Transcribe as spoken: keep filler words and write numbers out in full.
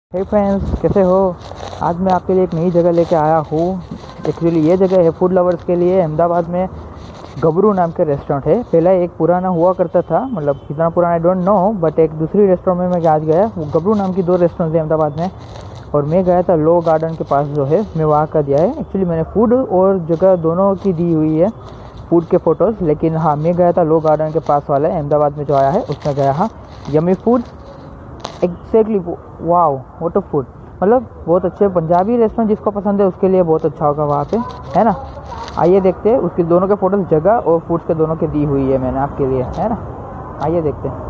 हे friends, कैसे हो। आज मैं आपके लिए एक नई जगह लेके आया हूँ। एक्चुअली ये जगह है फूड लवर्स के लिए। अहमदाबाद में गबरू नाम के रेस्टोरेंट है। पहले एक पुराना हुआ करता था, मतलब कितना पुराना आई डोंट नो, बट एक दूसरी रेस्टोरेंट में मैं आज गया। वो गबरू नाम की दो रेस्टोरेंट थे अहमदाबाद में, और मैं गया था लो गार्डन के पास जो है, मैं वहाँ का दिया है। एक्चुअली मैंने फूड और जगह दोनों की दी हुई है, फूड के फ़ोटोज़, लेकिन हाँ मैं गया था लो गार्डन के पास वाला है अहमदाबाद में जो आया है, उसमें गया। हाँ, yummy food exactly, wow what a food, मतलब बहुत अच्छे। पंजाबी रेस्टोरेंट जिसको पसंद है उसके लिए बहुत अच्छा होगा वहाँ पे, है ना। आइए देखते हैं, उसके दोनों के फ़ोटोज़ जगह और फूड्स के दोनों के दी हुई है मैंने आपके लिए, है ना। आइए देखते हैं।